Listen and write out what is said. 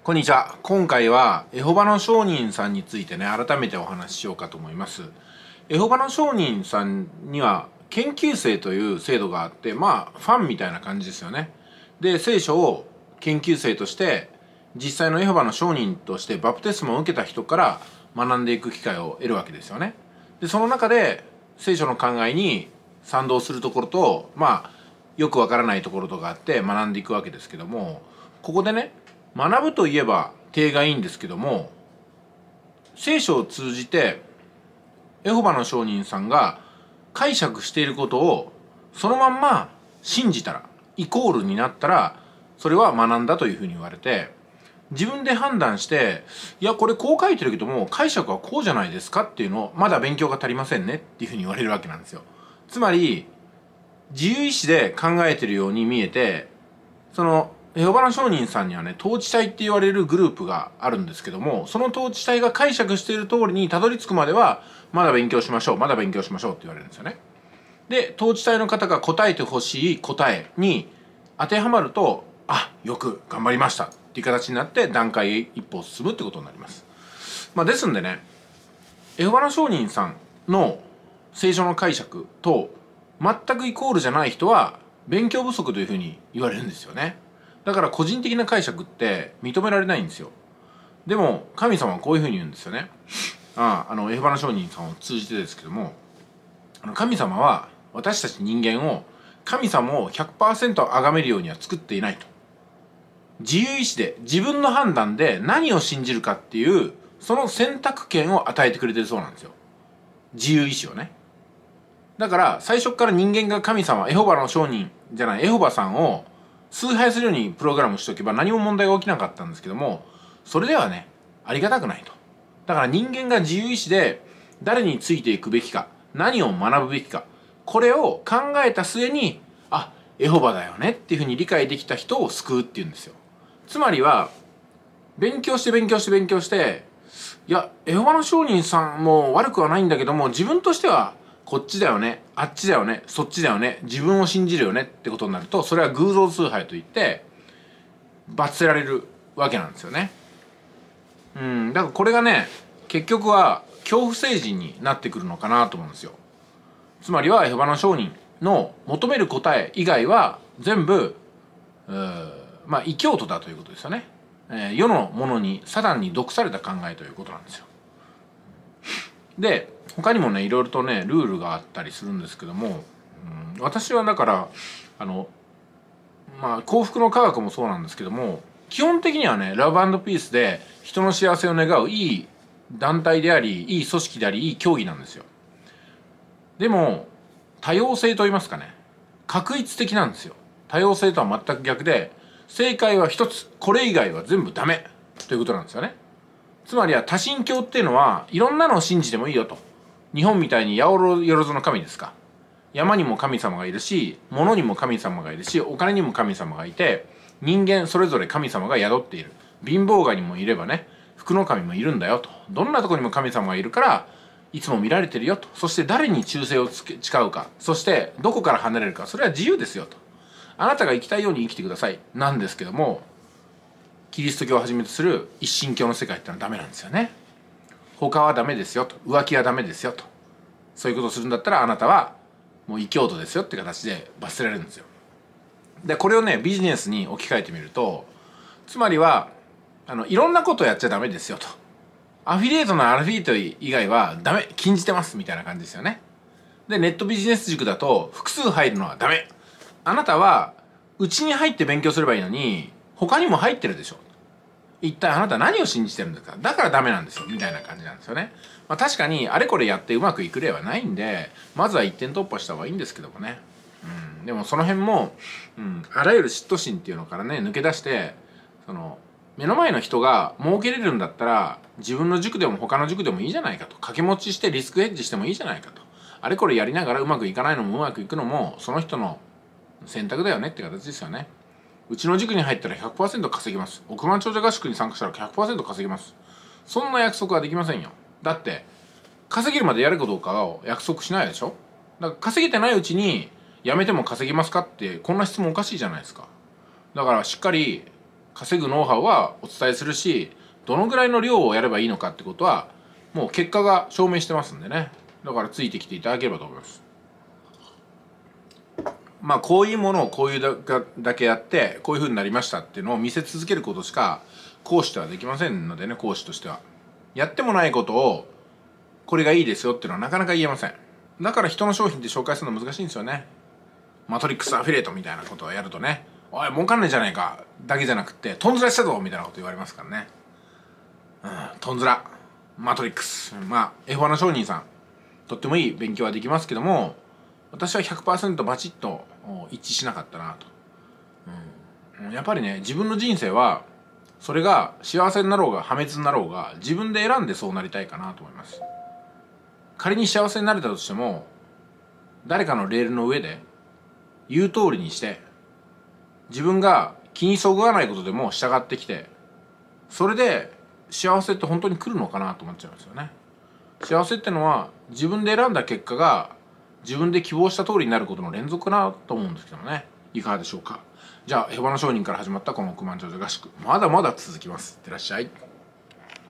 こんにちは。今回はエホバの証人さんについてね、改めてお話ししようかと思います。エホバの証人さんには研究生という制度があって、ファンみたいな感じですよね。で、聖書を研究生として実際のエホバの証人としてバプテスマを受けた人から学んでいく機会を得るわけですよね。で、その中で聖書の考えに賛同するところと、よくわからないところとかあって学んでいくわけですけども、ここでね、学ぶといえば手がいいんですけども、聖書を通じてエホバの証人さんが解釈していることをそのまんま信じたら、イコールになったら、それは学んだというふうに言われて、自分で判断して、いやこれこう書いてるけども解釈はこうじゃないですかっていうのを、まだ勉強が足りませんねっていうふうに言われるわけなんですよ。つまり自由意志で考えてるように見えて、そのエホバの証人さんにはね、統治体って言われるグループがあるんですけども、その統治体が解釈している通りにたどり着くまではまだ勉強しましょう、まだ勉強しましょうって言われるんですよね。で、統治体の方が答えてほしい答えに当てはまると、よく頑張りましたっていう形になって段階へ一歩進むってことになります。ですんでね、エホバの証人さんの聖書の解釈と全くイコールじゃない人は勉強不足というふうに言われるんですよね。だから個人的な解釈って認められないんですよ。でも神様はこういうふうに言うんですよね。エホバの証人さんを通じてですけども、神様は私たち人間を神様を 100% 崇めるようには作っていないと。自由意志で自分の判断で何を信じるかっていうその選択権を与えてくれてるそうなんですよ。自由意志をね。だから最初から人間が神様、エホバの証人じゃないエホバさんを崇拝するようにプログラムしておけば何も問題が起きなかったんですけども、それではね、ありがたくないと。だから人間が自由意志で誰についていくべきか、何を学ぶべきか、これを考えた末に、エホバだよねっていうふうに理解できた人を救うっていうんですよ。つまりは勉強して勉強して勉強して、いやエホバの証人さんも悪くはないんだけども、自分としてはこっちだよね、あっちだよね、そっちだよね、自分を信じるよねってことになると、それは偶像崇拝といって罰せられるわけなんですよね。だからこれがね、結局は恐怖政治になってくるのかなと思うんですよ。つまりはエホバの証人の求める答え以外は全部異教徒だということですよね。世のものにサタンに毒された考えということなんですよ。で、他にもね、いろいろとねルールがあったりするんですけども、私はだから幸福の科学もそうなんですけども、基本的にはね、ラブ&ピースで人の幸せを願ういい団体であり、いい組織であり、いい競技なんですよ。でも多様性と言いますかね、画一的なんですよ。多様性とは全く逆で、正解は一つ、これ以外は全部ダメということなんですよね。つまりは多神教っていうのはいろんなのを信じてもいいよと。日本みたいに八百万の神ですか。山にも神様がいるし、物にも神様がいるし、お金にも神様がいて、人間それぞれ神様が宿っている。貧乏神もいればね、福の神もいるんだよと。どんなところにも神様がいるからいつも見られてるよと。そして誰に忠誠を誓うか、そしてどこから離れるか、それは自由ですよと。あなたが生きたいように生きてくださいなんですけども、キリスト教をはじめとする一神教の世界ってのはダメなんですよね。他はダメですよと。浮気はダメですよと。そういうことをするんだったらあなたはもう異教徒ですよって形で罰せられるんですよ。でこれをね、ビジネスに置き換えてみると、つまりはいろんなことをやっちゃダメですよと。アフィリエイトのアラフィート以外はダメ、禁じてますみたいな感じですよね。でネットビジネス塾だと複数入るのはダメ。あなたはうちに入って勉強すればいいのに他にも入ってるでしょ。一体あなた何を信じてるんですか。だからダメなんですよみたいな感じなんですよね。確かにあれこれやってうまくいく例はないんで、まずは一点突破した方がいいんですけどもね。でもその辺も、あらゆる嫉妬心っていうのからね抜け出して、その目の前の人が儲けれるんだったら自分の塾でも他の塾でもいいじゃないかと。掛け持ちしてリスクヘッジしてもいいじゃないかと。あれこれやりながらうまくいかないのもうまくいくのもその人の選択だよねって形ですよね。うちの塾に入ったら 100% 稼ぎます。億万長者合宿に参加したら 100% 稼ぎます。そんな約束はできませんよ。だって稼げるまでやるかどうかを約束しないでしょ。だから稼げてないうちにやめても稼ぎますかって、こんな質問おかしいじゃないですか。だからしっかり稼ぐノウハウはお伝えするし、どのぐらいの量をやればいいのかってことはもう結果が証明してますんでね。だからついてきていただければと思います。まあこういうものをこういうだけやってこういうふうになりましたっていうのを見せ続けることしか講師とはできませんのでね。講師としてはやってもないことをこれがいいですよっていうのはなかなか言えません。だから人の商品って紹介するの難しいんですよね。マトリックスアフィリエイトみたいなことをやるとね、おい儲かんねえじゃないかだけじゃなくて、トンズラしたぞみたいなこと言われますからね。トンズラマトリックス、まあエホバの商人さんとってもいい勉強はできますけども、私は 100% バチッと一致しなかったなと。やっぱりね、自分の人生はそれが幸せになろうが破滅になろうが自分で選んでそうなりたいかなと思います。仮に幸せになれたとしても、誰かのレールの上で言う通りにして自分が気にそぐわないことでも従ってきて、それで幸せって本当に来るのかなと思っちゃいますよね。幸せってのは自分で選んだ結果が自分で希望した通りになることの連続かなと思うんですけどもね。いかがでしょうか。じゃあエホバの商人から始まったこの億万長者合宿、まだまだ続きます。いってらっしゃい。